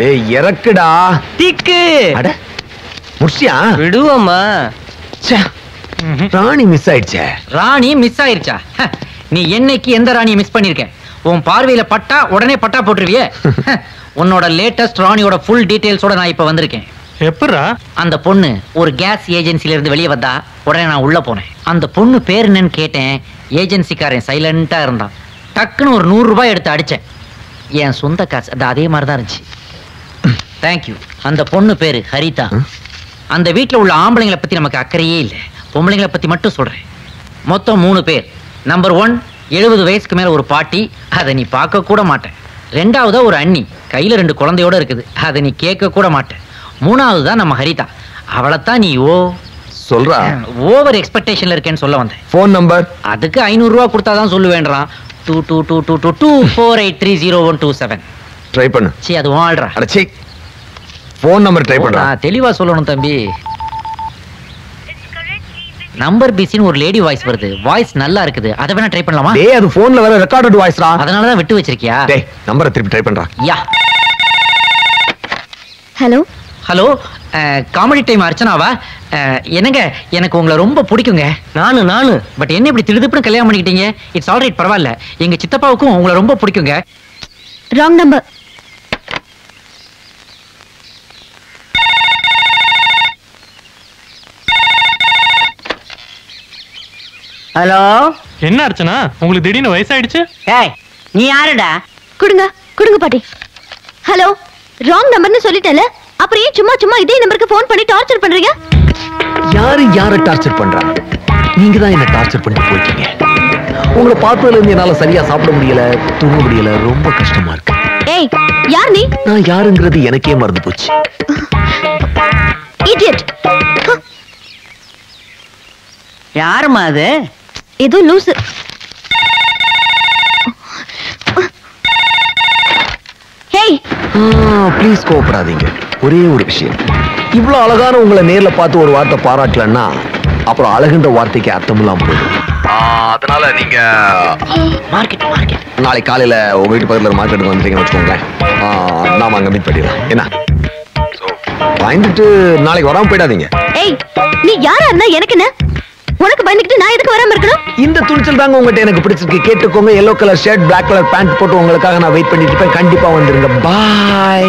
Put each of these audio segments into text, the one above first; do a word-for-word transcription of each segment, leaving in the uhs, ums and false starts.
ஏய் இறக்குடா திக்கு. அட முடிச்சியா? விடுவோமா? ராணி மிஸ் ஆயிடுச்சே. ராணி மிஸ் ஆயிருச்சா? நீ என்னைக்கு எந்த ராணியை மிஸ் பண்ணிருக்க? உன் பார்வையில பட்டா உடனே பட்டா போட்டுருவியே. உன்னோட லேட்டஸ்ட் ராணியோட ஃபுல் டீடைல்ஸோட நான் இப்ப வந்திருக்கேன். எப்படா? அந்த பொண்ணு ஒரு கேஸ் ஏஜென்சில இருந்து வெளியே வந்தா உடனே நான் உள்ள போனேன். அந்த பொண்ணு பேர் என்னன்னு கேட்டேன். ஏஜென்சிக்காரன் சைலண்டா இருந்தான். டக்குன்னு ஒரு நூறு ரூபாய் எடுத்து அடிச்சேன். என் சொந்த காசு. அது அதே மாதிரி தான் இருந்துச்சு. தேங்க்யூ. அந்த பொண்ணு பேரு ஹரிதா. அந்த வீட்டில் உள்ள ஆம்பளைங்களை பத்தி நமக்கு அக்கறையே இல்லை. பொம்பளைங்களை பத்தி மட்டும் சொல்றேன். மொத்தம் மூணு பேர். நம்பர் ஒன், எழுபது வயசுக்கு மேல ஒரு பாட்டி. அதை நீ பார்க்க கூட மாட்டேன். ரெண்டாவதா ஒரு அண்ணி, கையில ரெண்டு குழந்தையோட இருக்குது. அதை நீ கேட்க கூட மாட்டேன். மூணாவது தான் நம்ம ஹரிதா. அவளைத்தான் நீ ஓ சொல்றா ஓவர் எக்ஸ்பெக்டேஷன்ல இருக்கேன்னு சொல்ல வந்தேன். போன் நம்பர் அதுக்கு ஐநூறு ரூபா கொடுத்தாதான் சொல்லுவேன்றான். Two two two two two two four eight three zero one two seven. Try பண்ணு. சரி அது வாழ்றா. அடச்சி போன் நம்பர் ட்ரை பண்றா. தெளிவா சொல்லணும் தம்பி. நம்பர் பிசின்னு ஒரு லேடி வாய்ஸ் வருது. வாய்ஸ் நல்லா இருக்குது. அதை வேணா ட்ரை பண்ணலாமா? டேய் அது போன்ல வர ரெக்கார்டட் வாய்ஸ்டா. அதனால தான் விட்டு வச்சிருக்கியா? டேய் நம்பரை திருப்பி ட்ரை பண்றா. Yeah. Hello hello, comedy time அர்ச்சனாவா? என்னங்க, எனக்கு உங்களை ரொம்ப பிடிக்குங்க. நானு நானு பட் என்ன இப்படி திருதுப்புன்னு கல்யாணம் பண்ணிக்கிட்டீங்க? இட்ஸ் ஆல் ரைட், பரவாயில்ல. எங்க சித்தப்பாவுக்கும் உங்களை ரொம்ப பிடிக்குங்க. Wrong number. ஹலோ. என்ன அர்ச்சனா, உங்களுக்கு திடீர்னு வயசாயிடுச்சு? ஏய் நீ யாருடா? கொடுங்க கொடுங்க பாட்டி. ஹலோ, ராங் நம்பர்னு சொல்லிட்டேல, அப்புறம் ஏன் சும்மா சும்மா இதே நம்பருக்கு ஃபோன் பண்ணி டார்ச்சர் பண்றீங்க? யாரு யாரை டார்ச்சர் பண்றா? நீங்க தான் என்ன டார்ச்சர் பண்ணிட்டு போயிட்டீங்க. உங்களை பார்த்ததுல இருந்து என்னால சரியா சாப்பிட முடியல, தூங்க முடியல, ரொம்ப கஷ்டமா இருக்கு. ஏய் யார் நீ? நான் யாருங்கிறது எனக்கே மறந்து போச்சு. இடியட். யாருமா அது? ஏதோ லூசு. ஹேய் ப்ளீஸ் கோவப்படாதீங்க. ஒரே ஒரு விஷயம், இவ்வளவு அழகான உங்களை நேர்ல பார்த்து ஒரு வார்த்தை பாராட்டலன்னா அப்புறம் அழகுன்ற வார்த்தைக்கு அர்த்தம் இல்லாம போயிடும். அதனால நீங்க மார்க்கெட் மார்க்கெட் நாளைக்கு காலையில உங்க வீட்டு பக்கத்துல மார்க்கெட்டுக்கு வந்துட்டீங்கன்னு வச்சுக்கோங்களேன். நாம அங்க மீட் பண்ணிடலாம். என்ன பயந்துட்டு நாளைக்கு வராம போயிடாதீங்க. ஏய் நீ யாரா இருந்தா எனக்கு என்ன? உனக்கு பயந்துக்கிட்டு நான் எதுக்கு வராம இருக்கணும்? இந்த துணிச்சல் தாங்க உங்ககிட்ட எனக்கு பிடிச்சிருக்கு. கேட்டுக்கோங்க. Yellow colour shirt, black colour pant போட்டு உங்களுக்காக நான் வெயிட் பண்ணிட்டு இருப்பேன். கண்டிப்பா வந்துருங்க. பாய்.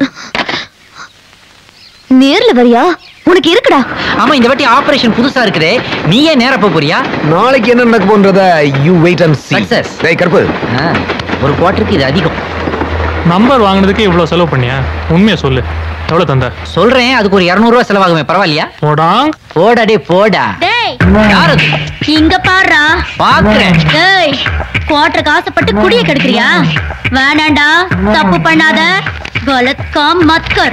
நேர்ல வரியா? உனக்கு இருக்குடா. ஆமா, இந்த வாட்டி ஆபரேஷன் புதுசா இருக்குதே. நீயே நேரா போறியா? நாளைக்கு என்ன நடக்க போன்றத you wait and see. Success. டேய் கருப்பு, ஒரு குவார்ட்டருக்கு இது அதிகம். நம்பர் வாங்குனதுக்கு இவ்வளவு செலவு பண்ணியா? உண்மையை சொல்லு, எவ்வளவு தந்த? சொல்றேன், அதுக்கு ஒரு இருநூறு ரூபாய் செலவாகுமே, பரவாயில்லையா? போடாங் போடா டே போடா. டேய் யாரு இங்க பாருடா. பாக்குறேன். டேய் குவார்ட்டருக்கு ஆசைப்பட்டு குடிய கெடுக்கறியா? வேணாண்டா, தப்பு பண்ணாத. கலத் காம் மத் கர்.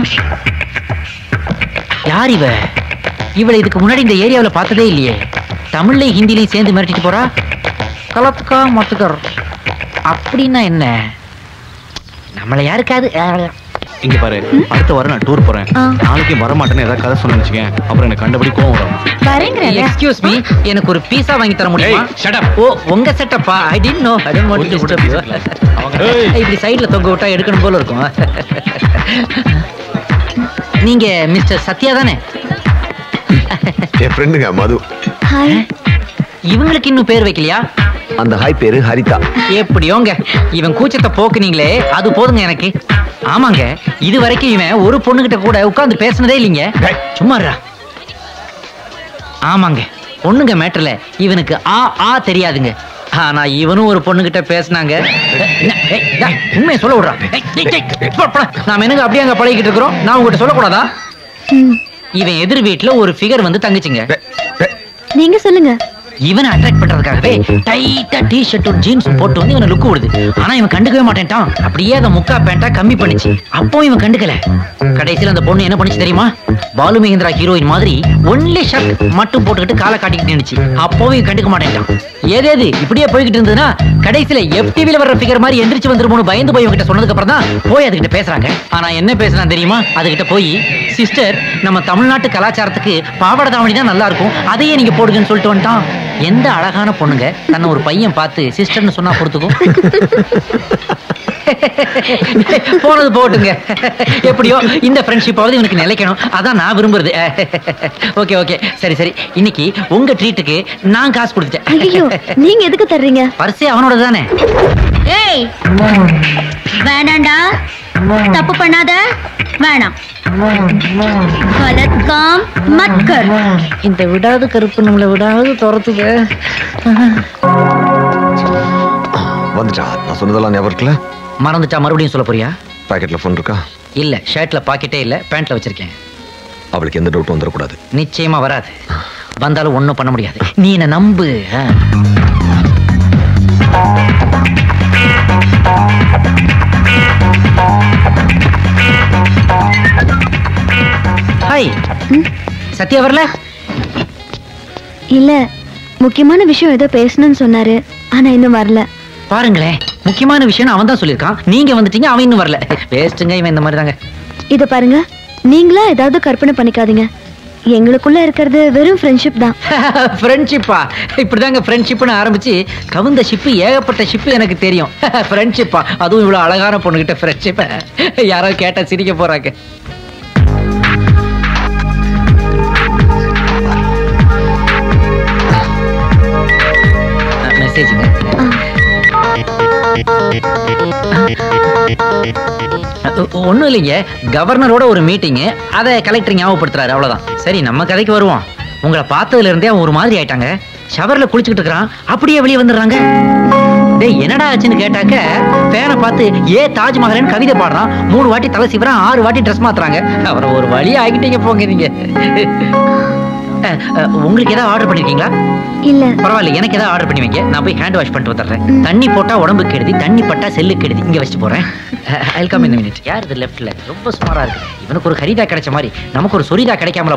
யார் இவ? இவளை இதுக்கு முன்னாடி இந்த ஏரியாவில் பார்த்ததே இல்லையே. தமிழ்லையும் ஹிந்திலையும் சேர்ந்து மிரட்டிட்டு போறா. கலத்துக்கா மத்துக்கர் அப்படின்னா என்ன? நம்மளை யாருக்காது இங்க பாரு, அடுத்த வாரம் நான் டூர் போறேன். நாளைக்கு வர மாட்டேன்னு ஏதாவது கதை சொன்னு வச்சுக்கேன், அப்புறம் எனக்கு கண்டபடி கோவம் வரும். எக்ஸ்கியூஸ் மீ, எனக்கு ஒரு பீஸா வாங்கி தர முடியுமா? ஓ உங்க செட்டப்பா? I did no. I don't want to disturb you. இப்படி சைடுல தொங்க விட்டா எடுக்கணும் போல இருக்கும். நீங்க மிஸ்டர் சத்யா தானே? என் ஃப்ரெண்டுங்க மது. ஹாய். இவங்களுக்கு இன்னும் பேர் வைக்கலையா? அந்த ஹாய் பேரு ஹரிதா. எப்படியோங்க, இவன் கூச்சத்தை போக்குனீங்களே அது போதுங்க எனக்கு. ஆமாங்க, இது வரைக்கும் இவன் ஒரு பொண்ணுகிட்ட கூட உட்கார்ந்து பேசினதே இல்லைங்க. சும்மாறா. ஆமாங்க, பொண்ணுங்க மேட்டர்ல இவனுக்கு ஆ ஆ தெரியாதுங்க. ஆனா இவனும் ஒரு பொண்ணுகிட்ட பேசினாங்க. உண்மையை சொல்ல விடுறான். நாம என்னங்க அப்படியே அங்க பழகிட்டு இருக்கிறோம்? நான் உங்ககிட்ட சொல்லக்கூடாதா? இவன் எதிர் வீட்டுல ஒரு ஃபிகர் வந்து தங்குச்சுங்க. நீங்க சொல்லுங்க. இவனை அட்ராக்ட் பண்றதுக்காகவே டைட்டா டி ஷர்ட்டும் ஜீன்ஸும் போட்டு வந்து இவனை லுக்கு விடுது. ஆனா இவன் கண்டுக்கவே மாட்டேன்ட்டான். அப்படியே அந்த முக்கா பேண்டா கம்மி பண்ணிச்சு. அப்போ இவன் கண்டுக்கல. கடைசியில் அந்த பொண்ணு என்ன பண்ணிச்சு தெரியுமா? பாலு மகேந்திரா ஹீரோயின் மாதிரி ஒன்லி ஷர்ட் மட்டும் போட்டுக்கிட்டு காலை காட்டிக்கிட்டு நின்னுச்சு. அப்போவும் இவன் கண்டுக்க மாட்டேன்ட்டான். ஏதேது இப்படியே போய்கிட்டு இருந்ததுன்னா கடைசியில எஃப்டிவில வர்ற ஃபிகர் மாதிரி எந்திரிச்சு வந்துருமோன்னு பயந்து போய் இவங்கிட்ட சொன்னதுக்கு அப்புறம் தான் போய் அதுகிட்ட பேசுறாங்க. ஆனா என்ன பேசுறான் தெரியுமா? அதுகிட்ட போய், சிஸ்டர் நம்ம தமிழ்நாட்டு கலாச்சாரத்துக்கு பாவாடை தாவணி தான் நல்லா இருக்கும், அதையே நீங்க போடுங்கன்னு சொல்லிட்டு வந்துட்டான். எந்த அழகான பொண்ணுங்க தன்னை ஒரு பையன் பார்த்து சிஸ்டர்னு சொன்னா பொறுத்துக்கும்? போனது போட்டுங்க. எப்படியோ இந்த ஃப்ரெண்ட்ஷிப்பாவது இவனுக்கு நிலைக்கணும், அதான் நான் விரும்புறது. ஓகே ஓகே சரி சரி. இன்னைக்கு உங்க ட்ரீட்டுக்கு நான் காசு கொடுத்துட்டேன். ஐயோ, நீங்க எதுக்கு தர்றீங்க? பர்ஸே அவனோட தானே. ஏய் வேணாண்டா, தப்பு பண்ணாத, வேணாம். गलत काम मत कर. இந்த விடாது கருப்பு நம்மளை விடாது துரத்துது. வந்துட்டா? நான் சொன்னதெல்லாம் ஞாபகம் இருக்குல்ல? மறந்துட்டா மறுபடியும் சொல்ல போறியா? பாக்கெட்ல போன் இருக்கா? இல்ல, ஷர்ட்ல பாக்கெட்டே இல்ல, பேண்ட்ல வச்சிருக்கேன். அவளுக்கு எந்த டவுட்டும் வந்துடக்கூடாது. நிச்சயமா வராது. வந்தாலும் ஒண்ணும் பண்ண முடியாது. நீ என்ன நம்பு. ஹாய். சத்யா வரல? இல்ல, முக்கியமான விஷயம் ஏதோ பேசணும்னு சொன்னாரு, ஆனா இன்னும் வரல. பாருங்களேன், முக்கியமான விஷயம் அவன் தான் சொல்லியிருக்கான், நீங்க வந்துட்டீங்க, அவன் இன்னும் வரல. வேஸ்ட்டுங்க இவன் இந்த மாதிரி தாங்க. இத பாருங்க, நீங்களா ஏதாவது கற்பனை பண்ணிக்காதீங்க. எங்களுக்குள்ள இருக்கிறது வெறும் ஃப்ரெண்ட்ஷிப் தான். ஃப்ரெண்ட்ஷிப்பா? இப்படிதாங்க ஃப்ரெண்ட்ஷிப்னு ஆரம்பிச்சு கவுந்த ஷிப்பு ஏகப்பட்ட ஷிப்பு எனக்கு தெரியும். ஃப்ரெண்ட்ஷிப்பா? அதுவும் இவ்வளவு அழகான பொண்ணுகிட்ட ஃப்ரெண்ட்ஷிப்? யாரோ கேட்டா சிரிக்க போறாங்க. மெசேஜுங்க. ஒண்ணும் இல்லைங்க, கவர்னரோட ஒரு மீட்டிங், அதை கலெக்டர் ஞாபகப்படுத்துறாரு, அவ்வளவுதான். சரி, நம்ம கதைக்கு வருவோம். உங்களை பார்த்ததுல இருந்தே அவன் ஒரு மாதிரி ஆயிட்டாங்க. ஷவர்ல குளிச்சுக்கிட்டு இருக்கிறான், அப்படியே வெளியே வந்துடுறாங்க. டேய் என்னடா ஆச்சுன்னு கேட்டாக்க, பேனை பார்த்து ஏ தாஜ்மஹால்னு கவிதை பாடுறான். மூணு வாட்டி தலை சீவறான், ஆறு வாட்டி ட்ரெஸ் மாத்துறாங்க. அவரை ஒரு வழி ஆகிட்டீங்க போங்க நீங்க. உங்களுக்கு ஏதாவது ஆர்டர் பண்ணிருக்கீங்களா? இல்ல. பரவாயில்ல, எனக்கு ஏதாவது ஆர்டர் பண்ணி வைங்க, நான் போய் ஹேண்ட் வாஷ் பண்ணிட்டு வந்துடுறேன். தண்ணி போட்டா உடம்புக்கு கெடுதி, தண்ணி பட்டா செல்லுக்கு கெடுதி. இங்க வச்சுட்டு போறேன். I will come in a minute. யார் இது லெஃப்ட்ல? ரொம்ப சுமாரா இருக்கு. இவனுக்கு ஒரு ஹரிதா கிடைச்ச மாதிரி நமக்கு ஒரு சொரிதா கிடைக்காமல.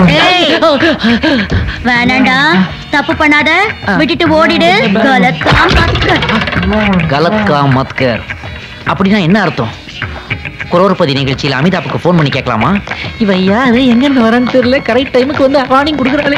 வேணாண்டா, தப்பு பண்ணாத, விட்டுட்டு ஓடிடு. गलत काम मत कर. गलत काम मत कर அப்படினா என்ன அர்த்தம்? குரோர்பதி நிகழ்ச்சியில் அமிதாப்புக்கு போன் பண்ணி கேட்கலாமா? இவன் யாரு, எங்க இருந்து வரான்னு தெரியல, கரெக்ட் டைமுக்கு வந்து வார்னிங் கொடுக்குறாளே.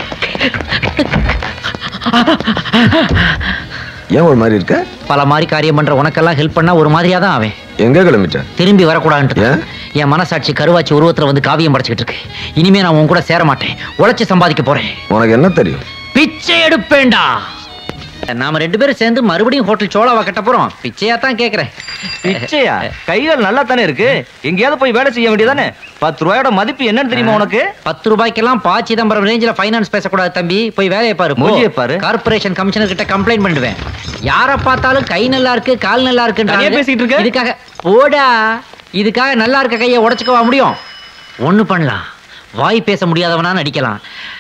ஏன் ஒரு மாதிரி இருக்க? பல மாதிரி காரியம் பண்ற உனக்கெல்லாம் ஹெல்ப் பண்ணா ஒரு மாதிரியா தான் அவன். எங்க கிளம்பிட்ட? திரும்பி வரக்கூடாதுன்னு என் மனசாட்சி கருவாச்சி உருவத்துல வந்து காவியம் படைச்சுக்கிட்டு இருக்கு. இனிமே நான் உன் கூட சேர மாட்டேன், உழைச்சு சம்பாதிக்க போறேன். உனக்கு என்ன தெரியும்? பிச்சை எடுப்பேன்டா. நாம ரெண்டு பேரும் சேர்ந்து மறுபடியும் ஹோட்டல் சோழாவா கட்ட போறோம். பிச்சையா தான் கேக்குறேன். பிச்சையா? கைகள் நல்லா தானே இருக்கு, எங்கேயாவது போய் வேலை செய்ய வேண்டியதானே? பத்து ரூபாயோட மதிப்பு என்னன்னு தெரியுமா உனக்கு? பத்து ரூபாய்க்கெல்லாம் பா சிதம்பரம் ரேஞ்சில ஃபைனான்ஸ் பேசக்கூடாது தம்பி. போய் வேலையை பாரு. மூஞ்சியை பாரு. கார்பரேஷன் கமிஷனர் கிட்ட கம்ப்ளைண்ட் பண்ணிடுவேன். யார பார்த்தாலும் கை நல்லா இருக்கு, கால் நல்லா இருக்குன்றாங்க. பேசிட்டு இருக்க. இதுக்காக போடா, இதுக்காக நல்லா இருக்க கையை உடைச்சுக்கவா முடியும்? ஒண்ணு பண்ணலாம், வாய் பேச முடியாதவனா நடிக்கலாம்.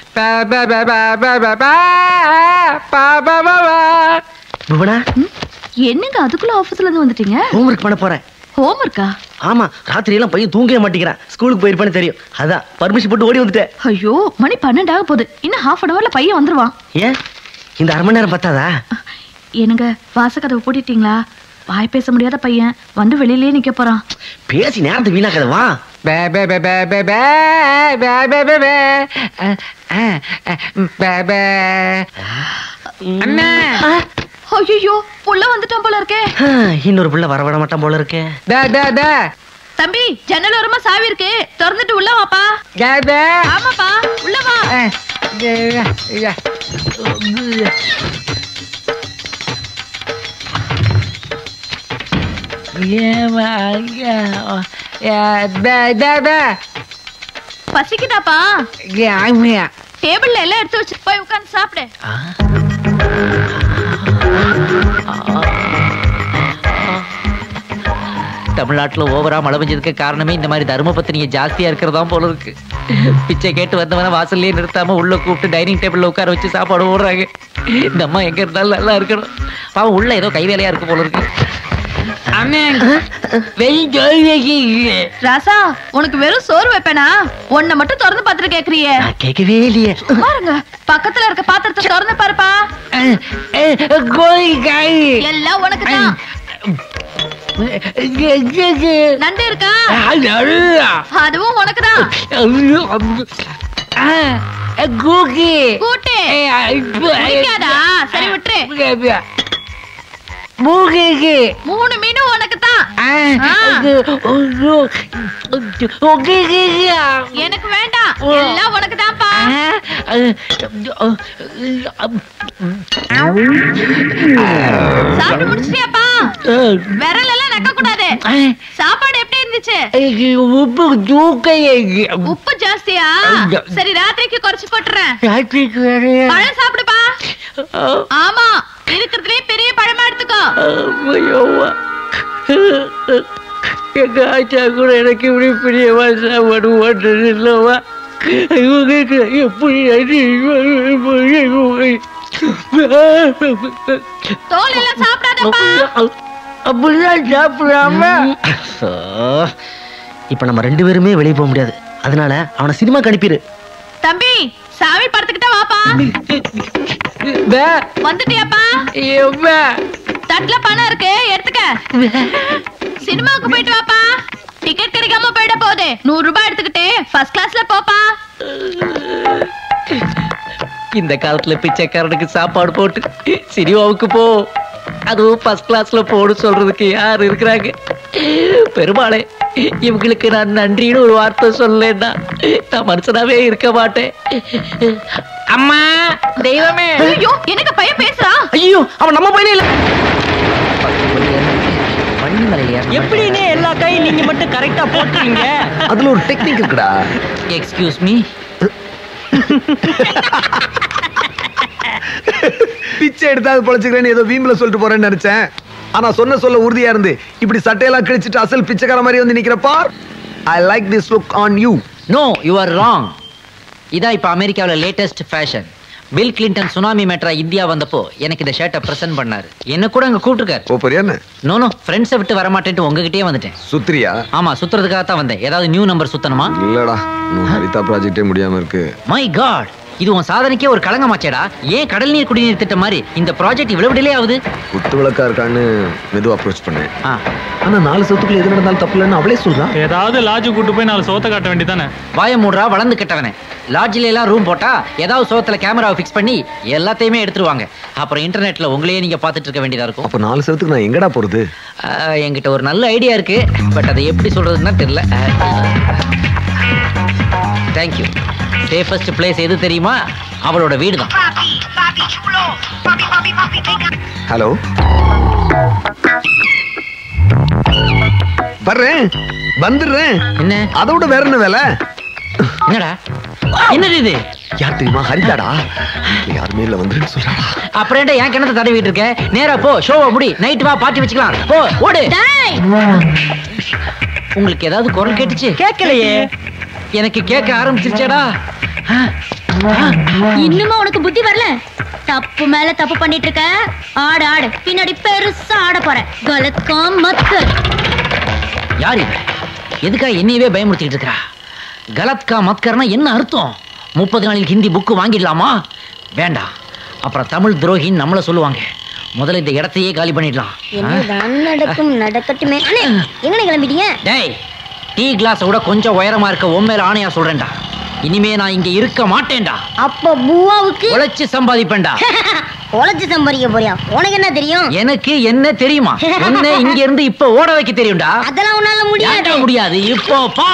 என்னங்க அதுக்குள்ள ஆபீஸ்ல இருந்து வந்துட்டீங்க? ஹோம்வொர்க் பண்ண போறேன். ஹோம்வொர்க்கா? ஆமா, ராத்திரி எல்லாம் பையன் தூங்கவே மாட்டேங்கிறான். ஸ்கூலுக்கு போயிருப்பான்னு தெரியும், அதான் பர்மிஷன் போட்டு ஓடி வந்துட்டேன். ஐயோ, மணி பன்னெண்டு ஆக போகுது, இன்னும் ஹாஃப் அன் அவர்ல பையன் வந்துருவான். ஏன் இந்த அரை மணி நேரம் பத்தாதா? என்னங்க வாசக்கதவை போட்டுட்டீங்களா? வாய் பேச முடியாத பையன் வந்து வெளியிலேயே நிக்க போறான். பேசி நேரத்தை வீணாக்காத, வா. ஐயோ, புள்ள வந்துட்டான் போல இருக்கே. இன்னொரு புள்ள வரவிட மாட்டான் போல இருக்கே. தம்பி, ஜன்னல் ஓரமா சாவி இருக்கு, திறந்துட்டு உள்ள வாப்பா. ஆமாப்பா, உள்ள வா. பசிக்குதாப்பா? டேபிள்ல எல்லாம் எடுத்து வச்சு போய் உட்கார்ந்து சாப்பிடு. தமிழ்நாட்டுல ஓவரா மழை பெஞ்சதுக்கு காரணமே இந்த மாதிரி தர்ம பத்தினிங்க ஜாஸ்தியா இருக்கிறதா போல இருக்கு. பிச்சை கேட்டு வந்தவன வாசல்லே நிறுத்தாம உள்ள கூப்பிட்டு டைனிங் டேபிள்ல உட்கார வச்சு சாப்பாடு ஓடுறாங்க. இந்த அம்மா எங்க இருந்தாலும் நல்லா இருக்கணும். பாவம் உள்ள ஏதோ கை வேலையா இருக்கு போல இருக்கு. ராசா, உனக்கு வெறும் சோறு வைப்பேனா? உன்னை மட்டும் திறந்து பாத்துட்டு கேக்குறியே? கேட்கவே இல்லையே. பாருங்க, பக்கத்துல இருக்க பாத்திரத்தை திறந்து பாருப்பா. எல்லாம் உனக்கு தான். நண்டு இருக்கா? அதுவும் உனக்கு தான். கூட்டு சரி விட்டுரு. மூணு மீனும் உனக்கு தான். எனக்கு வேண்டாம், எல்லாம் உனக்கு தான்ப்பா. சாப்பிட்டு முடிச்சிட்டியாப்பா? விரல் எல்லாம் நக்க கூடாது. சாப்பாடு எப்படி இருந்துச்சு? உப்பு தூக்க உப்பு ஜாஸ்தியா? சரி, ராத்திரிக்கு குறைச்சு போட்டுறேன். பழம் சாப்பிடுப்பா. ஆமா, இருக்கிறதுலே பெரிய பழமா எடுத்துக்கோ. எங்க ஆச்சா கூட எனக்கு இப்படி பிரியமா சாப்பாடு ஓட்டுறது இல்லவா? எப்படி தோல் எல்லாம் சாப்பிடாதப்பா. அப்படிதான் சாப்பிடாம. இப்ப நம்ம ரெண்டு பேருமே வெளியே போக முடியாது, அதனால அவனை சினிமா அனுப்பிடு. தம்பி, சாமி படத்துக்கிட்ட வாப்பா. வந்துட்டியாப்பா? தட்டுல பணம் இருக்கு, எடுத்துக்க. சினிமாவுக்கு போயிட்டு வாப்பா. டிக்கெட் கிடைக்காம போயிட போகுது. நூறு ரூபாய் எடுத்துக்கிட்டே ஃபர்ஸ்ட் கிளாஸ்ல போப்பா. இந்த காலத்துல பிச்சைக்காரனுக்கு சாப்பாடு போட்டு சினிமாவுக்கு போ, அதுவும் ஃபர்ஸ்ட் கிளாஸ்ல போடு சொல்றதுக்கு யார் இருக்கிறாங்க? பெருமாளே, இவங்களுக்கு நான் நன்றின்னு ஒரு வார்த்தை சொல்லலைன்னா நான் மனுஷனாவே இருக்க மாட்டேன். அம்மா, தெய்வமே. ஐயோ, எனக்கு பையன் பேசுறா. ஐயோ, அவன் நம்ம பையனே இல்ல. எப்படின்னு எல்லா கையும் நீங்க மட்டும் கரெக்டா போட்டுறீங்க? அதுல ஒரு டெக்னிக் இருக்குடா. Excuse me. பிச்சை எடுத்தாது பொழைச்சுக்கிறேன்னு ஏதோ வீம்புல சொல்லிட்டு போறேன்னு நினைச்சேன். ஆனா சொன்ன சொல்ல உறுதியா இருந்து இப்படி சட்டையெல்லாம் கிழிச்சிட்டு அசல் பிச்சைக்கார மாதிரி வந்து நிக்கிறப்பா. I like this look on you. No, you are wrong. இதான் இப்ப அமெரிக்காவில் latest fashion. Bill Clinton tsunami மேட்ரா இந்தியா வந்தப்போ எனக்கு இந்த ஷர்ட்டை பிரசன்ட் பண்ணாரு. என்ன கூட அங்க கூப்பிட்டுருக்காரு. ஓ பெரிய என்ன? நோ நோ, ஃப்ரெண்ட்ஸை விட்டு வர மாட்டேன்ட்டு உங்ககிட்டயே வந்துட்டேன். சுத்திரியா? ஆமா, சுத்துறதுக்காக தான் வந்தேன். ஏதாவது நியூ நம்பர் சுத்தணுமா? இல்லடா, ஹரிதா ப்ராஜெக்டே முடியாம இருக்கு. மை காட், இது உன் சாதனைக்கே ஒரு களங்கமாச்சேடா. ஏன் கடல் நீர் குடிநீர் திட்டம் மாதிரி இந்த ப்ராஜெக்ட் இவ்வளவு டிலே ஆகுது? குத்து விளக்கா இருக்கான்னு மெதுவா அப்ரோச் பண்ணேன். ஆ, ஆனா நாலு சத்துக்குள்ள எது நடந்தாலும் தப்பு இல்லைன்னு அவளே சொல்றான். ஏதாவது லாட்ஜு கூட்டு போய் நாலு சோத்த காட்ட வேண்டியதானே? வாய மூடுறா, வளர்ந்து கெட்டவனே. லாட்ஜில எல்லாம் ரூம் போட்டா ஏதாவது சோத்துல கேமராவை ஃபிக்ஸ் பண்ணி எல்லாத்தையுமே எடுத்துருவாங்க. அப்புறம் இன்டர்நெட்ல உங்களையே நீங்க பாத்துட்டு இருக்க வேண்டியதா இருக்கும். அப்ப நாலு சத்துக்கு நான் எங்கடா போறது? என்கிட்ட ஒரு நல்ல ஐடியா இருக்கு, பட் அதை எப்படி சொல்றதுன்னா தெரியல. தேங்க்யூ. சேஃபஸ்ட் பிளேஸ் எது தெரியுமா? அவளோட வீடு தான். ஹலோ, வர்றேன், வந்துடுறேன். என்ன? அதோட வேற என்ன வேலை? என்னடா என்னது இது? யார் தெரியுமா? ஹரிதாடா. யாருமே இல்ல, வந்துருன்னு சொல்றாடா. அப்புறம் என்ன என் கிணத்தை தடவிட்டு இருக்க? நேரா போ, ஷோவை முடி, நைட் வா, பார்ட்டி வச்சுக்கலாம். போ, ஓடு. உங்களுக்கு ஏதாவது குரல் கேட்டுச்சு? கேட்கலையே. எனக்கு கேட்க ஆரம்பிச்சிருச்சேடா. இன்னுமா உனக்கு புத்தி வரல? தப்பு மேல தப்பு பண்ணிட்டு இருக்க. ஆடு ஆடு, பின்னாடி பெருசா ஆட போற. கலத்காம் மத்கர். யார் இவ? எதுக்கா என்னையவே பயமுறுத்திட்டு இருக்கா? கலத்கா மத்கர்னா என்ன அர்த்தம்? முப்பது நாளில் ஹிந்தி புக்கு வாங்கிடலாமா? வேண்டாம், அப்புறம் தமிழ் துரோகின்னு நம்மள சொல்லுவாங்க. முதல்ல இந்த இடத்தையே காலி பண்ணிடலாம். என்னதான் நடக்கும் நடக்கட்டுமே. எங்க கிளம்பிட்டீங்க? டேய், டீ கிளாஸ் விட கொஞ்சம் உயரமா இருக்க உன் மேல ஆணையா சொல்றேன்டா. இனிமே நான் இங்க இருக்க மாட்டேன்டா. அப்ப பூவாவுக்கு உழைச்சு சம்பாதிப்பேன்டா. உழைச்சு சம்பாதிக்க போறியா? உனக்கு என்ன தெரியும்? எனக்கு என்ன தெரியுமா? உன்னை இங்க இருந்து இப்ப ஓட வைக்க தெரியும்டா. அதெல்லாம் உன்னால முடியாது. முடியாது. இப்போ பா,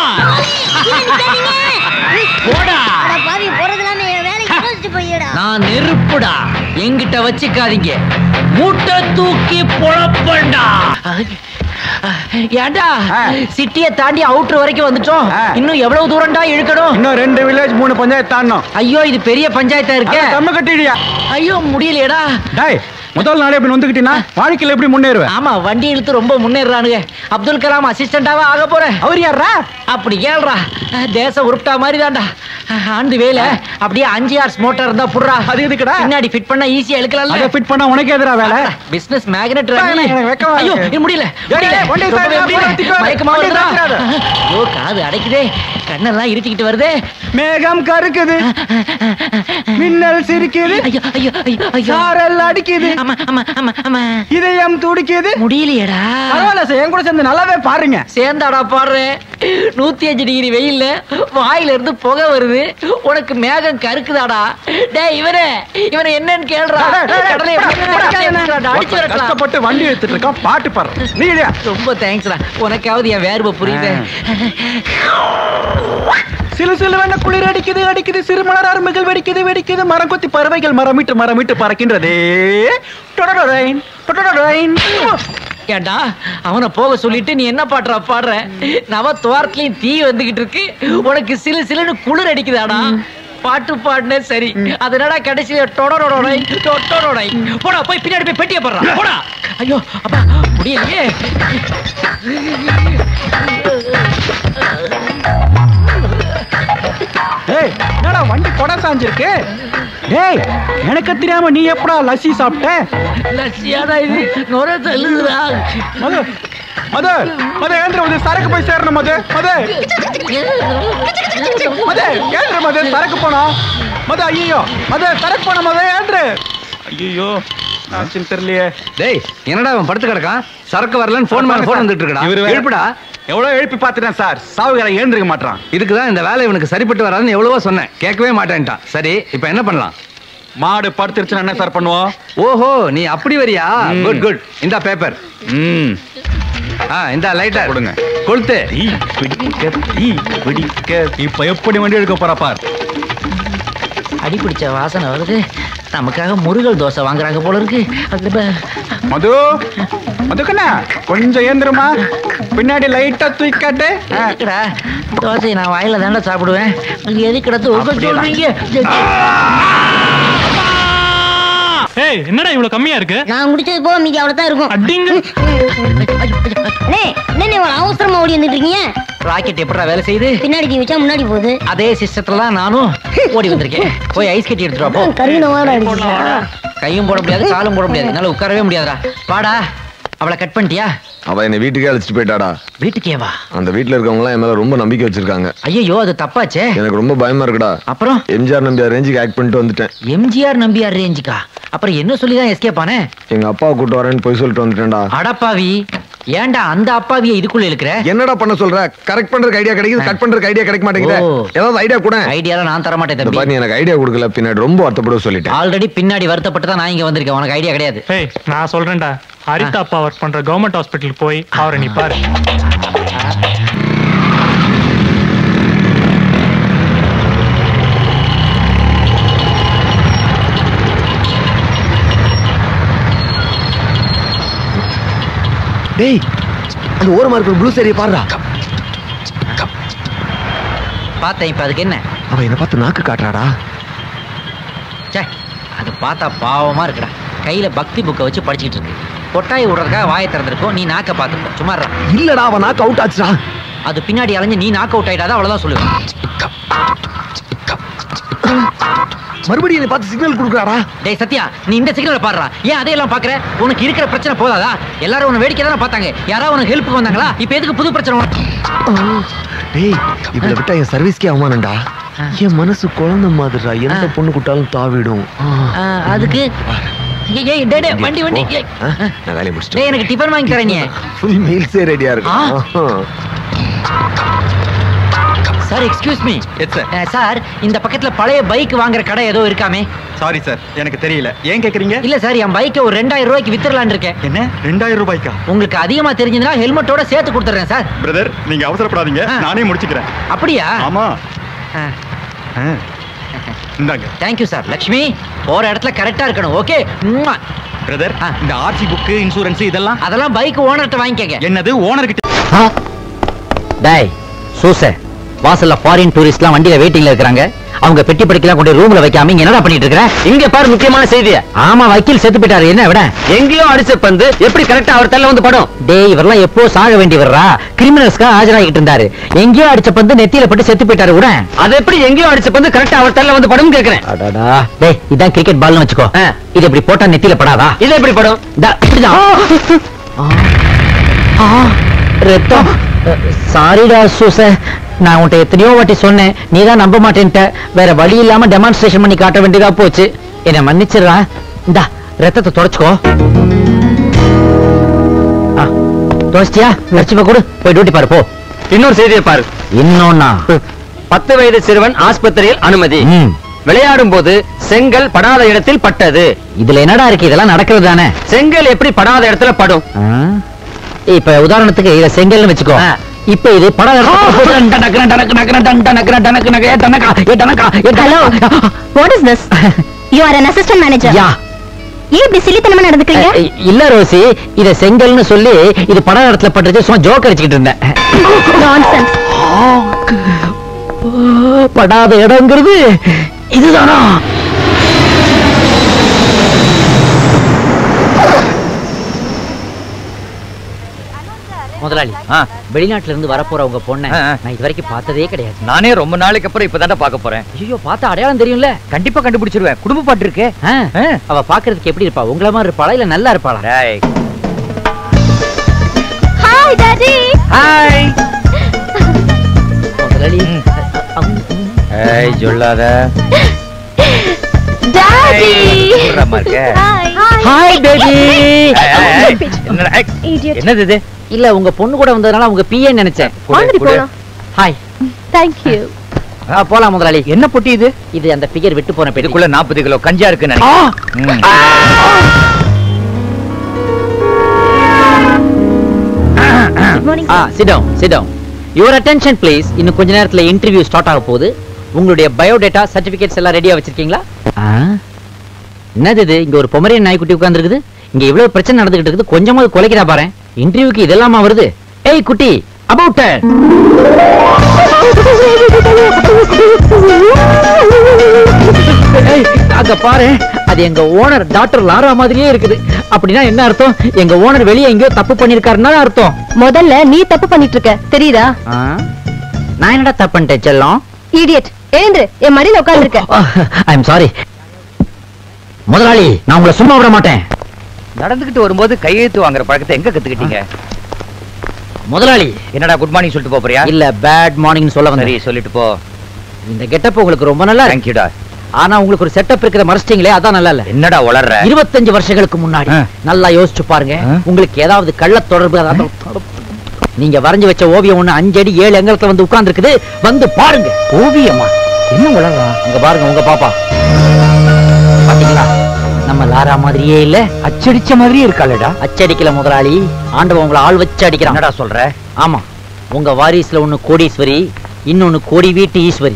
போடா. பாவி, போறதுலாமே வேலைக்கு யோசிச்சு போயிடா. நான் நெருப்புடா, என்கிட்ட வச்சுக்காதீங்க. மூட்டை தூக்கி பொழப்பண்டா. ஏண்டா, சிட்டியை தாண்டி அவுட்டர் வரைக்கும் வந்துட்டோம். இன்னும் எவ்வளவு தூரம்டா இழுக்கணும்? இன்னும் ரெண்டு வில்லேஜ் மூணு பஞ்சாயத்து தாண்டணும். ஐயோ, இது பெரிய பஞ்சாயத்தா இருக்கு. தம்ம கட்டிடியா? ஐயோ, முடியலையேடா. டேய், முதல் நாளே இப்படி வந்துக்கிட்டீங்கன்னா வாழ்க்கையில எப்படி முன்னேறுவேன்? ஆமா, வண்டி இழுத்து ரொம்ப முன்னேறானுங்க. அப்துல் கலாம் அசிஸ்டண்டாவா ஆக போறேன். அவர் யாரா? அப்படி கேள்றா. தேச உருப்டா மாதிரி தான்டா. ஆண்டு வேலை அப்படியே அஞ்சு ஹார்ஸ் மோட்டார் இருந்தா புடுறா. அது எதுக்குடா? பின்னாடி ஃபிட் பண்ணா ஈஸியா இழுக்கலாம்ல. அத ஃபிட் பண்ணா உனக்கு எதிரா வேலை? Business magnet. எனக்கு வெக்கமா ஐயோ, இருக்கு. இது முடியல. டேய், வண்டி சாய்டா, போய் ஒட்டிக்கோ. மயக்கமா வண்டி வருதா? சாய்டாத. ஐயோ, காது அடைக்குதே, கண்ணெல்லாம் இருட்டிக்கிட்டு வருதே. மேகம் கருக்குது, மின்னல் கண்கள் சிரிக்குது, ஐயோ ஐயோ ஐயோ ஐயோ சாரல் அடிக்குது, ஆமா ஆமா ஆமா ஆமா இதயம் துடிக்குது. முடியலையடா. பரவாயில்ல சார், என் கூட சேர்ந்து நல்லாவே பாருங்க. சேர்ந்தாடா பாடுறேன். நூத்தி அஞ்சு டிகிரி வெயில்ல வாயில இருந்து புகை வருது, உனக்கு மேகம் கருக்குதாடா. டேய் இவனே இவனை என்னன்னு கேளுடா. கடலை அடிச்சு வரட்டா. கஷ்டப்பட்டு வண்டி எடுத்துட்டு இருக்கான், பாட்டு பாடுற நீ இல்லையா? ரொம்ப தேங்க்ஸ்டா, உனக்காவது என் வேர்வை புரியுது. சிலு சிலுவென குளிர் அடிக்குது அடிக்குது, சிறுமலர் அரும்புகள் வெடிக்குது வெடிக்குது, மரம் கொத்தி பறவைகள் மரமிட்டு மரமிட்டு பறக்கின்றதே. டொடடொடைன், டொடடொடைன். ஏண்டா அவனை போக சொல்லிட்டு நீ என்ன பாடுற பாடுற? நவ துவாரத்துலயும் தீ வந்துகிட்டு இருக்கு, உனக்கு சிலு சிலுன்னு குளிர் அடிக்குதாடா. பாட்டு பாடுனே சரி, அதனால கடைசியில டொடடொடை டொடடொடை. போடா போய் பின்னாடி போய் பெட்டியை போடுறா போடா. ஐயோ அப்பா முடியலையே. ஏய் என்னடா வண்டி கொடை சாஞ்சிருக்கு? ஏய் எனக்கு தெரியாம நீ எப்படா லஸ்ஸி சாப்பிட்ட? லட்சியாடா இது நொர தள்ளுதுடா. மது மது மது ஏந்திர மது, சரக்கு போய் சேரணும் மது. மது மது ஏந்திர மது, சரக்கு போனோம் மது. ஐயோ மது சரக்கு போன மது, ஏந்திர. ஐயோ ஆச்சுன்னு தெரியலையே. டேய் என்னடா அவன் படுத்து கிடக்கான்? சரக்கு வரலன்னு போன் மேல போன் வந்துட்டு இருக்கடா. இவரு எழுப்புடா. எவ்வளவு எழுப்பி பார்த்துட்டேன் சார், சாவுகார ஏந்திருக்க மாட்டான். இதுக்கு தான் இந்த வேலை இவனுக்கு சரிப்பட்டு வராதுன்னு எவ்வளவோ சொன்னேன், கேட்கவே மாட்டேன்ட்டான். சரி இப்போ என்ன பண்ணலாம்? மாடு படுத்துருச்சுன்னா என்ன சார் பண்ணுவோம்? ஓஹோ நீ அப்படி வரியா? Good good. இந்த பேப்பர். ம் ஆ இந்த லைட்டர் கொடுங்க. கொளுத்து. தீ பிடிக்க தீ பிடிக்க. இப்ப எப்படி வண்டி எடுக்க போறா பார். அடி பிடிச்ச வாசனை வருது, நமக்காக முருகல் தோசை வாங்குறாங்க போல இருக்கு. மது மதுக்கண்ணா கொஞ்சம் ஏந்திரமா, பின்னாடி லைட்டா தூக்காட்டு. எதுக்குடா தோசை நான் வாயில தானே சாப்பிடுவேன், அங்க எதுக்குடா தூக்க சொல்றீங்க? ஏய் என்னடா இவ்வளவு கம்மியா இருக்கு? நான் முடிச்சது போக மீதி அவ்வளவுதான் இருக்கும். அடிங்க. என்ன அவசரமா ஓடி வந்துட்டு இருக்கீங்க? ராக்கெட் எப்படா வேலை செய்யுது? பின்னாடி தீ வச்சா முன்னாடி போகுது. அதே சிஸ்டத்துல தான் நானும் ஓடி வந்திருக்கேன். போய் ஐஸ் கட்டி எடுத்துட்டு வா போ. கருவினவாட அடிச்சா கையும் போட முடியாது, காலும் போட முடியாது, என்னால உட்காரவே முடியாதுடா. வாடா. அவளை கட் பண்ணிட்டியா? அவ என்னை வீட்டுக்கே அழைச்சிட்டு போயிட்டாடா. வீட்டுக்கே வா. அந்த வீட்டுல இருக்கவங்க எல்லாம் என் மேல ரொம்ப நம்பிக்கை வச்சிருக்காங்க. ஐயோ அது தப்பாச்சே. எனக்கு ரொம்ப பயமா இருக்குடா. அப்புறம் எம்ஜிஆர் நம்பியார் ரேஞ்சுக்கு ஆக்ட் பண்ணிட்டு வந்துட்டேன். எம்ஜிஆர் நம்பியார் ரேஞ்சுக்கா? அப்புறம் என்ன சொல்லிதான் எஸ்கேப் ஆனே? எங்க அப்பாவை கூட்டு வரேன்னு போய் சொல்லிட்டு வந்துட்டேன்டா. அடப்பாவி, ஏன்டா அந்த அப்பாவியை இதுக்குள்ள இருக்கிற? என்னடா பண்ண சொல்ற? கரெக்ட் பண்றதுக்கு ஐடியா கிடைக்குது, கட் பண்றதுக்கு ஐடியா கிடைக்க மாட்டேங்குது. ஓ. ஏதாவது ஐடியா கூட. ஐடியாலாம் நான் தர மாட்டேன் இந்த தம்பி. பாரு, நீ எனக்கு ஐடியா கொடுக்கல, பின்னாடி ரொம்ப வருத்தப்பட சொல்லிட்டேன். ஆல்ரெடி பின்னாடி வருத்தப்பட்டு தான் நான் இங்க வந்திருக்கேன், உனக்கு ஐடியா கிடையாது. ஏய் நான் சொல்றேன்டா, ஹரிதா அப்பா ஒர்க் பண்ற கவர்மெண்ட் ஹாஸ்பிட்டலுக்கு போய் அவரை நீ பாரு. டேய் அந்த ஓரமா இருக்கிற ப்ளூ சேரியை பாருடா. பார்த்தேன், இப்ப அதுக்கு என்ன? அவன் என்ன பார்த்து நாக்கு காட்டுறாடா. சே, அது பார்த்தா பாவமா இருக்குடா. கையில பக்தி புக்கை வச்சு படிச்சுட்டு இருக்கு. கொட்டாய் விடுறதுக்காக வாயை திறந்திருக்கோம், நீ நாக்க பார்த்துக்கோ. சும்மாறா. இல்லடா அவன் நாக்கு அவுட் ஆச்சுடா. அது பின்னாடி அலைஞ்சு நீ நாக் அவுட் ஆயிட்டாதான் அவ்வளவுதான் சொல்லுவேன். மறுபடியும் என்னை பார்த்து சிக்னல் கொடுக்குறாடா. டேய் சத்யா, நீ இந்த சிக்னலை பாடுறா. ஏன் அதையெல்லாம் பாக்குற? உனக்கு இருக்கிற பிரச்சனை போதாதா? எல்லாரும் உன்னை வேடிக்கை தானே பார்த்தாங்க, யாராவது உனக்கு ஹெல்ப்புக்கு வந்தாங்களா? இப்ப எதுக்கு புது பிரச்சனை உனக்கு? டேய் இவளை விட்டா என் சர்வீஸ்க்கே அவமானம்டா. என் மனசு குழந்தை மாதிரிடா, எந்த பொண்ணு கூட்டாலும் தாவிடும். ஆ, அதுக்கு ஏய், ஏய், டேய், டேய், வண்டி வண்டி ஏய். நான் வேலையை முடிச்சிட்டேன். டேய் எனக்கு டிஃபன் வாங்கி தரேன். நீ ஃபுல் மீல்ஸே ரெடியா இருக்கு. Sir excuse me. Yes sir. Sir இந்த பக்கத்துல பழைய பைக் வாங்குற கடை ஏதோ இருக்காமே? சாரி சார், எனக்கு தெரியல. ஏன் கேக்குறீங்க? இல்ல சார், என் பைக்கை ஒரு ரெண்டாயிரம் ரூபாய்க்கு வித்துறலான்னு இருக்கேன். என்ன ரெண்டாயிரம் ரூபாய்க்கா? உங்களுக்கு அதிகமா தெரிஞ்சதுன்னா ஹெல்மெட்டோட சேர்த்து கொடுத்துறேன் சார். பிரதர் நீங்க அவசரப்படாதீங்க, ஆ. நானே முடிச்சுக்கிறேன். அப்படியா? ஆமா. இந்தாங்க. Thank you sir. லட்சுமி போற இடத்துல கரெக்டா இருக்கணும். ஓகே. பிரதர் ஆ. இந்த ஆர்சி புக், இன்சூரன்ஸ் இதெல்லாம் அதெல்லாம் பைக் ஓனர்ட்ட வாங்கிக்கங்க. என்னது ஓனர் கிட்ட? டேய் சூசே, வாசல்ல ஃபாரின் டூரிஸ்ட்லாம் வண்டியில வெயிட்டிங்ல இருக்காங்க. அவங்க பெட்டி படிக்கலாம் கொண்டு ரூம்ல வைக்காம இங்க என்னடா பண்ணிட்டு இருக்கற? இங்க பாரு முக்கியமான செய்தி. ஆமா, வக்கீல் செத்து போயிட்டாரு. என்ன விட எங்கேயோ அடிச்ச பந்து எப்படி கரெக்ட்டா அவர் தள்ள வந்து படும்? டேய் இவரெல்லாம் எப்போ சாக வேண்டியவரா? கிரிமினல்ஸ்க்கு ஆஜராகிட்டு இருந்தாரு. எங்கேயோ அடிச்ச பந்து நெத்தியில பட்டு செத்து போயிட்டாரு. விட அது எப்படி எங்கேயோ அடிச்ச பந்து கரெக்ட்டா அவர் தள்ள வந்து படும் கேக்குறேன். அடடா டேய், இதான் கிரிக்கெட் பால்னு வச்சுக்கோ. இது இப்படி போட்டா நெத்தியில படாதா? இது எப்படி படும்? இப்படிதான். ரத்தம் சாரிடா சூச, நான் உன்கிட்ட எத்தனையோ வாட்டி சொன்னேன், நீ தான் நம்ப மாட்டேன்ட்ட. வேற வழி இல்லாம டெமான்ஸ்ட்ரேஷன் பண்ணி காட்ட வேண்டியதா போச்சு. என்ன மன்னிச்சிடுறா. இந்தா ரத்தத்தை தொடச்சுக்கோ. தொடச்சியா? லட்சுமி கூட போய் டியூட்டி பாரு போ. இன்னொரு செய்தியை பாரு. இன்னொன்னா? பத்து வயது சிறுவன் ஆஸ்பத்திரியில் அனுமதி. விளையாடும் போது செங்கல் படாத இடத்தில் பட்டது. இதுல என்னடா இருக்கு? இதெல்லாம் நடக்கிறது தானே. செங்கல் எப்படி படாத இடத்துல படும்? இப்ப உதாரணத்துக்கு இத செங்கல்னு வச்சுக்கோ. இப்ப இது படாத hello, what is this? You are an assistant manager. Yeah. ஏன் இப்படி சில்லித்தனமா நடந்துக்கிறீங்க? இல்ல ரோசி, இத செங்கல்னு சொல்லி இது படாத இடத்துல பட்டுச்சு, சும்மா ஜோக் அடிச்சுக்கிட்டு இருந்தேன். நான்சென்ஸ். படாத இடங்கிறது இதுதானா? முதலாளி, வெளிநாட்டுல இருந்து வரப்போற உங்க பொண்ணை நான் இது வரைக்கும் பார்த்ததே கிடையாது. நானே ரொம்ப நாளைக்கு அப்புறம் இப்பதான்டா பார்க்க போறேன். ஐயோ, பார்த்தா அடையாளம் தெரியும்ல? கண்டிப்பா கண்டுபிடிச்சிருவேன். குடும்ப பாட்டு இருக்கு. அவ பாக்குறதுக்கு எப்படி இருப்பா? உங்கள மாதிரி இருப்பாளா இல்ல நல்லா இருப்பாளா? Hi daddy. ஹாய் முதலாளி. ஏய் சொல்லாத. டாடி. Hi baby. என்னது இது? இல்ல, உங்க பொண்ணு கூட வந்ததனால உங்க பிஏ நினைச்சேன். ஹாய். Thank you. போலாம் முதலாளி. என்ன பொட்டி இது? இது அந்த பிகர் விட்டு போன பெட்டி. இதுக்குள்ள நாற்பது கிலோ கஞ்சா இருக்கு நினைக்கிறேன். Good morning. Ah, sit down, sit down. Your attention please. இன்னும் கொஞ்ச நேரத்துல இன்டர்வியூ ஸ்டார்ட் ஆக போகுது. உங்களுடைய பயோடேட்டா சர்டிபிகேட்ஸ் எல்லாம் ரெடியா வச்சிருக்கீங்களா? என்னது இது? இங்க ஒரு பொமரியன் நாய்க்குட்டி உட்கார்ந்திருக்குது. இங்க இவ்வளவு பிரச்சனை நடந்துகிட்டு இருக்குது, கொஞ்சமாவது குலைக்கிறா பாரு. இன்டர்வியூக்கு இதெல்லாமா வருது? ஏய் குட்டி, அபௌட் டர்ன். அங்க பாரு, அது எங்க ஓனர் டாக்டர் லாரா மாதிரியே இருக்குது. அப்படின்னா என்ன அர்த்தம்? எங்க ஓனர் வெளியே எங்கேயோ தப்பு பண்ணிருக்காருன்னா அர்த்தம். முதல்ல நீ தப்பு பண்ணிட்டு இருக்க, தெரியுதா? நான் என்னடா தப்பு பண்ணிட்டேன் செல்லம்? இடியட், எழுந்திரு, என் மடியில உட்கார்ந்து இருக்க. ஐ அம் சாரி முதலாளி, நான் உங்களை சும்மா விட மாட்டேன். நடந்துகிட்டு வரும்போது கையெழுத்து வாங்குற பழக்கத்தை எங்க கத்துக்கிட்டீங்க? முதலாளி, என்னடா குட் மார்னிங் சொல்லிட்டு போறியா? இல்ல, பேட் மார்னிங் சொல்ல வந்தேன். சரி, சொல்லிட்டு போ. இந்த கெட்டப் உங்களுக்கு ரொம்ப நல்லா இருக்கு. தேங்க்யூடா. ஆனா உங்களுக்கு ஒரு செட்டப் இருக்கிற மறைச்சிட்டீங்களே, அதான் நல்லா இல்ல. என்னடா வளர்ற? இருபத்தஞ்சு வருஷங்களுக்கு முன்னாடி நல்லா யோசிச்சு பாருங்க. உங்களுக்கு ஏதாவது கள்ள தொடர்பு, நீங்க வரைஞ்சு வச்ச ஓவியம் ஒண்ணு அஞ்சு அடி ஏழு எங்கத்துல வந்து உட்கார்ந்து இருக்குது, வந்து பாருங்க. ஓவியமா? என்ன வளர்றா? அங்க பாருங்க, உங்க பாப்பா. பாத்தீங்களா? நம்ம லாரா மாதிரியே இல்ல, அச்சடிச்ச மாதிரியே இருக்காளடா. அச்சடிக்கல முதலாளி, ஆண்டவன் உங்களை ஆள் வச்சு அடிக்கிறான். என்னடா சொல்ற? ஆமா, உங்க வாரிசுல ஒண்ணு கோடீஸ்வரி, இன்னொன்னு கோடி வீட்டு ஈஸ்வரி.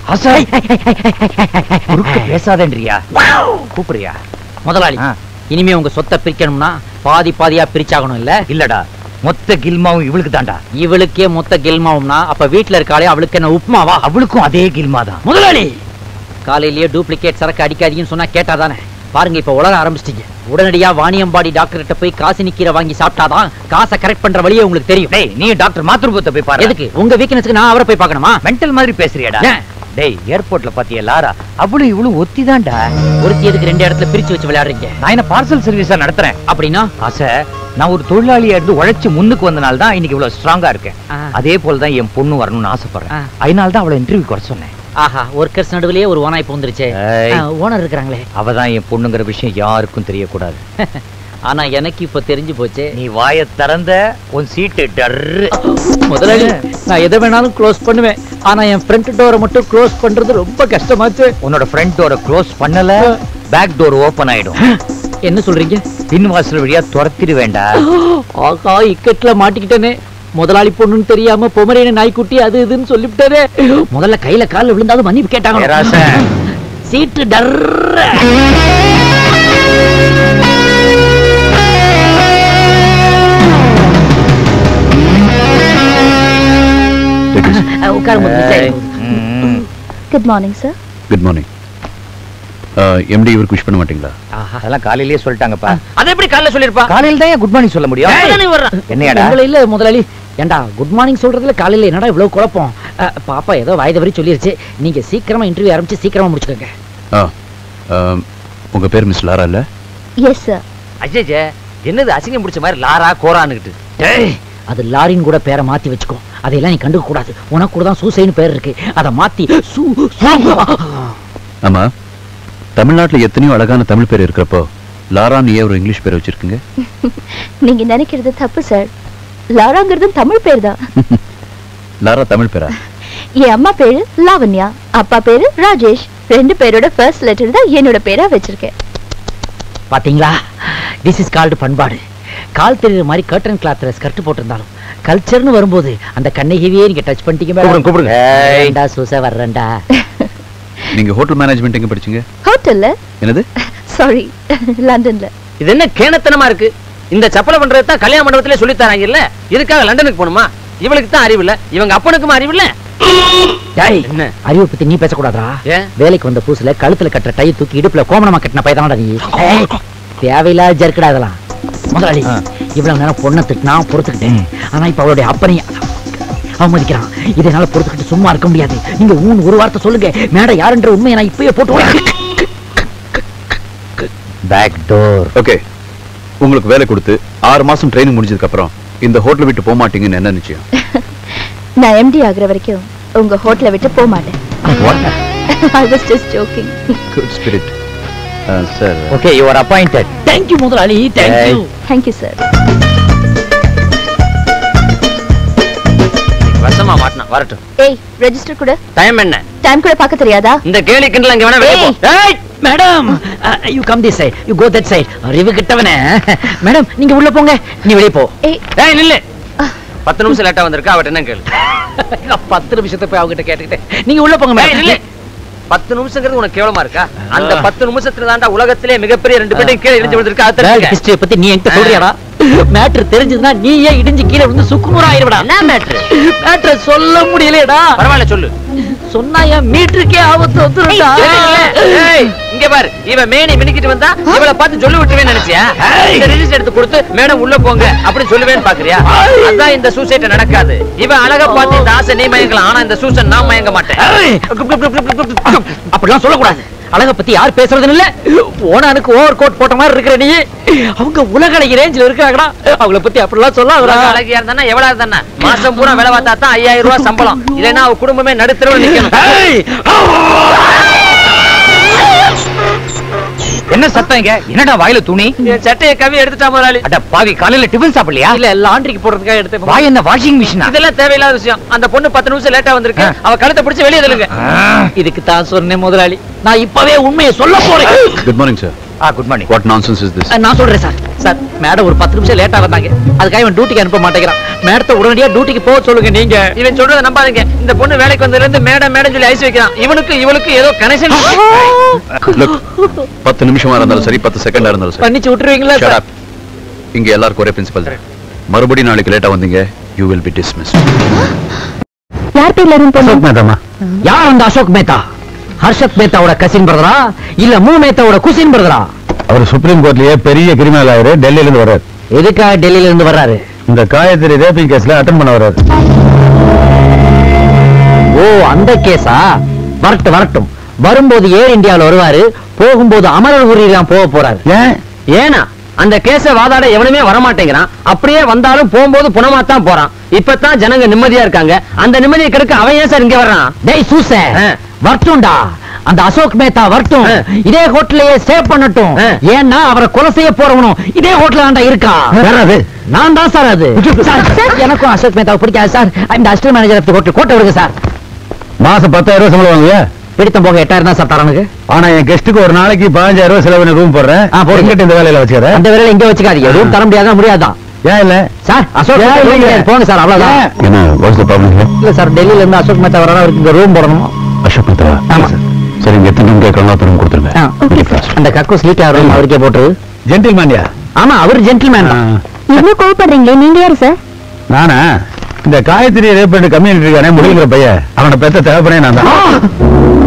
பேசாதேன்றியா? கூப்பிடுறியா? முதலாளி, இனிமே உங்க சொத்தை பிரிக்கணும்னா பாதி பாதியா பிரிச்சாகணும். இல்ல இல்லடா, மொத்த கில்மாவும் இவளுக்கு தாண்டா. இவளுக்கே மொத்த கில்மாவும்னா அப்ப வீட்டுல இருக்காளே அவளுக்கு என்ன உப்புமாவா? அவளுக்கும் அதே கில்மா தான். முதலாளி, காலையிலேயே டூப்ளிகேட் சரக்கு அடிக்காதீங்கன்னு சொன்னா கேட்டாதானே? பாருங்க, இப்ப உலர ஆரம்பிச்சிட்டீங்க. உடனடியா வாணியம்பாடி டாக்டர் கிட்ட போய் காசு நிக்கிற வாங்கி சாப்பிட்டாதான் காசை கரெக்ட் பண்ற வழியே உங்களுக்கு தெரியும். டேய், நீ டாக்டர் மாத்ருபத்தை போய் பாரு. எதுக்கு? உங்க வீக்னஸ்க்கு நான் அவரை போய் பார்க்கணுமா? மென்டல் மாதிரி பேசுறியாடா? டேய், ஏர்போர்ட்ல பாத்தியா லாரா? அவளும் இவளும் ஒத்திதான்டா. ஒருத்தி எதுக்கு ரெண்டு இடத்துல பிரிச்சு வச்சு விளையாடுறீங்க? நான் என்ன பார்சல் சர்வீஸா நடத்துறேன்? அப்படின்னா ஆசை, நான் ஒரு தொழிலாளியா இருந்து உழைச்சு முன்னுக்கு வந்தனால தான் இன்னைக்கு இவ்வளவு ஸ்ட்ராங்கா இருக்கேன். அதே போலதான் என் பொண்ணு வரணும்னு ஆசைப்படுறேன். அதனால தான் அவளை இன்டர்வியூ வர சொன்னேன். ஆஹா, ஒர்க்கர்ஸ் நடுவுலயே ஒரு ஓனாய் போந்துருச்சே. ஓனர் இருக்காங்களே, அவதான் என் பொண்ணுங்கிற விஷயம் யாருக்கும் தெரியக்கூடாது. ஆனா எனக்கு இப்ப தெரிஞ்சு போச்சு. நீ வாய திறந்த உன் சீட்டு டர்ரு. முதலாளி, நான் எதை வேணாலும் க்ளோஸ் பண்ணுவேன். ஆனா என் ஃப்ரண்ட் டோரை மட்டும் க்ளோஸ் பண்றது ரொம்ப கஷ்டமாச்சு. உன்னோட ஃப்ரண்ட் டோரை க்ளோஸ் பண்ணல, பேக் டோர் ஓபன் ஆயிடும். என்ன சொல்றீங்க? பின் வாசல் வழியா துரத்திடு வேண்டாம். ஆகா, இக்கட்ல மாட்டிக்கிட்டேனே. முதலாளி பொண்ணுன்னு தெரியாம பொமரேன நாய்க்குட்டி அது இதுன்னு சொல்லிவிட்டாரே. முதல்ல கையில கால்ல விழுந்தாலும் மன்னிப்பு கேட்டாங்க. சீட்டு டர்ற. Good morning sir. Good morning. MD இவர் விஷ் பண்ண மாட்டீங்களா? அதெல்லாம் காலையிலேயே சொல்லிட்டாங்கப்பா. அது எப்படி காலையில சொல்லிருப்பா? காலையில தான் குட் மார்னிங் சொல்ல முடியும். என்னடா இல்ல முதலாளி, ஏண்டா குட் மார்னிங் சொல்றதுல காலையில என்னடா இவ்வளவு குழப்பம்? பாப்பா ஏதோ வாய் தவறி சொல்லிருச்சு. நீங்க சீக்கிரமா இன்டர்வியூ ஆரம்பிச்சு சீக்கிரமா முடிச்சுக்கோங்க. உங்க பேர் மிஸ் லாரா இல்ல? Yes sir. அஜய், என்னது அசிங்கம் பிடிச்ச மாதிரி லாரா கோரான்னுகிட்டு? அது லாரின் கூட பேரை மாத்தி வச்சுக்கோ. அதையெல்லாம் நீ கண்டுக்க கூடாது. உனக்கு கூட தான் சூசைன்னு பேர் இருக்கு. அதை மாத்தி சூ. ஆமா, தமிழ்நாட்டுல எத்தனையோ அழகான தமிழ் பேர் இருக்கிறப்போ லாரான்னு ஏன் ஒரு இங்கிலீஷ் பேர் வச்சிருக்கீங்க? நீங்க நினைக்கிறது தப்பு சார். லாராங்கிறது தமிழ் பேர் தான். லாரா தமிழ் பேரா? என் அம்மா பேரு லாவண்யா, அப்பா பேரு ராஜேஷ். ரெண்டு பேரோட ஃபர்ஸ்ட் லெட்டர் தான் என்னோட பேரா வச்சிருக்கேன். பாத்தீங்களா, திஸ் இஸ் கால்டு பண்பாடு. கால் தெரியுற மாதிரி கர்டன் கிளாத்ல ஸ்கர்ட் போட்டிருந்தாலும் கல்ச்சர்னு வரும்போது அந்த கண்ணகிவியே நீங்க டச் பண்ணிட்டீங்க. கூப்பிடுங்க கூப்பிடுங்க. ஏண்டா சூசை வர்றேன்டா. நீங்க ஹோட்டல் மேனேஜ்மெண்ட் எங்க படிச்சீங்க? ஹோட்டல்ல. என்னது? சாரி, லண்டன்ல. இது என்ன கேணத்தனமா இருக்கு? இந்த சப்பலை பண்றது தான் கல்யாண மண்டபத்திலே சொல்லி தராங்க இல்ல? இதுக்காக லண்டனுக்கு போகணுமா? இவளுக்கு தான் அறிவு இல்ல, இவங்க அப்பனுக்கும் அறிவு இல்ல. என்ன அறிவை பத்தி நீ பேசக்கூடாதா? வேலைக்கு வந்த புதுசுல கழுத்துல கட்டுற டை தூக்கி இடுப்புல கோமணமா கட்டின பையதானடா நீ. தேவையில்லாத ஜர்க்கடா அதெல்லாம். முதலாளி இவ்வளவு நேரம் பொண்ணை திட்டினா பொறுத்துக்கிட்டேன். ஆனா இப்ப அவளுடைய அப்பனை அவமதிக்கிறான். இதனால பொறுத்துக்கிட்டு சும்மா இருக்க முடியாது. நீங்க ஊன் ஒரு வார்த்தை சொல்லுங்க. மேடம் யாருன்ற உண்மையை நான் இப்பயே போட்டு பேக் டோர். ஓகே, உங்களுக்கு வேலை கொடுத்து ஆறு மாசம் ட்ரைனிங் முடிஞ்சதுக்கு அப்புறம் இந்த ஹோட்டல் விட்டு போக மாட்டீங்கன்னு என்ன நிச்சயம்? நான் எம்டி ஆகுற வரைக்கும் உங்க ஹோட்டலை விட்டு போக மாட்டேன். I was just joking. Good spirit. Uh, sir. Okay, you are appointed. Thank you முதலாளி. Thank you. Thank you sir. வசமா மாட்டனா வரட்டும். ஏய், ரெஜிஸ்டர் கூட. டைம் என்ன? டைம் கூட பார்க்க தெரியாதா? இந்த கேலி கிண்டல் அங்க வேணா வெளிய போ. ஏய் madam, you come this side. You go that side. அறிவு கிட்டவனே. மேடம் நீங்க உள்ள போங்க, நீ வெளிய போ. ஏய் ஏய் நில்லு. பத்து நிமிஷம் லேட்டா வந்திருக்கா, அவட்ட என்ன கேளு. நான் பத்து நிமிஷத்தை போய் அவகிட்ட கேட்டுக்கிட்டேன். நீங்க உள்ள போங்க மேடம். நில்லு. பத்து நிமிஷங்கிறது உனக்கு கேவலமா இருக்கா? அந்த பத்து நிமிஷத்துல தாண்டா உலகத்திலே மிகப்பெரிய ரெண்டு பேரும் கீழே இடிஞ்சு விழுந்திருக்கா. அத ஹிஸ்டரி பத்தி நீ என்கிட்ட சொல்றியாடா? மேட்டர் தெரிஞ்சதுன்னா நீ ஏன் இடிஞ்சு கீழே விழுந்து சுக்குநூறா ஆயிடுவடா. என்ன மேட்டர்? மேட்டர் சொல்ல முடியலடா. பரவாயில்ல சொல்லு. சொன்னா என் மீட்டருக்கே ஆபத்து வந்துருடா. ஏய் இங்க பாரு, இவ மேனி மினிக்கிட்டு வந்தா இவளை பார்த்து சொல்லி விட்டுருவேன்னு நினைச்சியா? இந்த ரிஜிஸ்டர் எடுத்து கொடுத்து மேடம் உள்ள போங்க அப்படி சொல்லுவேன்னு பாக்குறியா? அதான் இந்த சூசைட் நடக்காது. இவன் அழகா பார்த்து இந்த ஆசை நீ மயங்கலாம், ஆனா இந்த சூசன் நான் மயங்க மாட்டேன். அப்படிலாம் சொல்லக்கூடாது. அழக பத்தி யார் பேசுறது இல்ல. ஓனானுக்கு ஓவர் கோட் போட்ட மாதிரி இருக்கிற நீ. அவங்க உலக அழகி ரேஞ்சில் இருக்காங்கடா. அவங்கள பத்தி அப்படிலாம் சொல்லாதடா. அழகியா இருந்தா எவ்வளவு இருந்தா மாசம் பூரா வேலை பார்த்தா தான் ஐயாயிரம் ரூபாய் சம்பளம். இல்லைன்னா அவ குடும்பமே நடுத்தரவு நிக்கணும். என்ன சத்தம் இங்க? என்னடா வாயில துணி? சட்டையை கவி எடுத்துட்டா முதலாளி. அட பாவி, காலையில டிபன் சாப்பிடலையா? இல்ல லாண்டரிக்கு போடுறதுக்காக எடுத்து. வாய் என்ன வாஷிங் மிஷினா? இதெல்லாம் தேவையில்லாத விஷயம். அந்த பொண்ணு பத்து நிமிஷம் லேட்டா வந்திருக்கு, அவ கழுத்தை பிடிச்சு வெளியே தள்ளுங்க. இதுக்கு தான் சொன்னேன் முதலாளி, நான் இப்பவே உண்மையை சொல்ல போறேன். Good morning sir. ஆ good morning. What nonsense is this? நான் சொல்றேன் சார். சார் மேடம் ஒரு பத்து நிமிஷம் லேட்டா வந்தாங்க, அதுக்காக இவன் டியூட்டிக்கு அனுப்ப மாட்டேங்கிறான். மேடத்தை உடனடியா டியூட்டிக்கு போக சொல்லுங்க நீங்க. இவன் சொல்றத நம்பாதீங்க. இந்த பொண்ணு வேலைக்கு வந்ததுல இருந்து மேடம் மேடம் சொல்லி ஐஸ் வைக்கிறான். இவனுக்கு இவளுக்கு ஏதோ கனெக்ஷன். Look, பத்து நிமிஷமா இருந்தாலும் சரி, பத்து செகண்டா இருந்தாலும் சரி. பண்ணிச்சு விட்டுருவீங்களா Shut சார்? up. இங்க எல்லாருக்கும் ஒரே பிரின்சிபல் தான். மறுபடியும் நாளைக்கு லேட்டா வந்தீங்க, you will be dismissed. யார் பேர்ல இருந்து போறீங்க? அசோக் மேதாமா? யார் அந்த அசோக் மேத்தா? ஹர்ஷத் மேத்தாவோட கசின் பிரதரா இல்ல மூ மேத்தாவோட குசின் பிரதரா? அவர் சுப்ரீம் கோர்ட்லயே பெரிய கிரிமினல் ஆயிரு, டெல்லியில இருந்து வர்றாரு. எதுக்காக டெல்லியில இருந்து வர்றாரு? இந்த காயத்ரி ரேப்பிங் கேஸ்ல அட்டெண்ட் பண்ண வர்றாரு. ஓ அந்த கேஸா? வரட்டும் வரட்டும். வரும்போது ஏர் இந்தியாவில் வருவாரு, போகும்போது அமரர் ஊரிலாம் போக போறாரு. ஏன்? ஏனா அந்த கேஸ வாதாட எவனுமே வரமாட்டேங்கிறான். அப்படியே வந்தாலும் போகும்போது புனமாத்தான் போறான். இப்பதான் ஜனங்க நிம்மதியா இருக்காங்க. அந்த நிம்மதியை கெடுக்க அவன் ஏன் சார் இங்க வர்றான்? டேய் சூச, வரட்டும்டா. அந்த அசோக் மேத்தா வரட்டும், இதே ஹோட்டலையே ஸ்டே பண்ணட்டும். ஏன்னா அவரை கொலை செய்ய போறவனும் இதே ஹோட்டல் தான்டா இருக்கா. நான் தான் சார் அது. எனக்கும் அசோக் மேத்தாவை பிடிக்காது சார். இந்த assistant manager of the hotel கோட்டை விடுங்க சார். மாசம் பத்தாயிரம் ரூபாய் சம்பளம் வாங்குவியா? பிடித்தம் போக எட்டாயிரம் தான் சார் தரனுக்கு. ஆனா என் கெஸ்ட்டுக்கு ஒரு நாளைக்கு பதினஞ்சாயிரம் ரூபாய் செலவு ரூம் போடுறேன். போடுங்க, இந்த வேலையில வச்சுக்கிறேன். அந்த வேலையில இங்க வச்சுக்காதீங்க. ரூம் தர முடியாதான் முடியாதான். ஏன் இல்ல சார்? அசோக் போங்க சார், அவ்வளவுதான். என்ன வாட்ஸ் தி ப்ராப்ளம்? இல்ல சார், டெல்லியில இருந்து அசோக் மேத்தா வரானா, அவருக்கு இங்க ரூம் போடணும். அசோக் மேத்தா? ஆமா சார். சரி, இங்க எத்தனை ரூம் கேட்கறாங்க அப்புறம் கொடுத்துருங்க. அந்த கக்கூஸ் லீக் ஆகிற ரூம் அவருக்கே போட்டு. ஜென்டில்மேன்யா? ஆமா, அவர் ஜென்டில்மேன் தான். இன்னும் கோவப்படுறீங்களே, நீங்க யாரு சார்? நானா? இந்த காயத்ரி ரேப் பண்ணி கம்யூனிட்டி இருக்கானே முடிங்கிற பையன், அவனை பெத்த தேவைப்படே நான் தான்.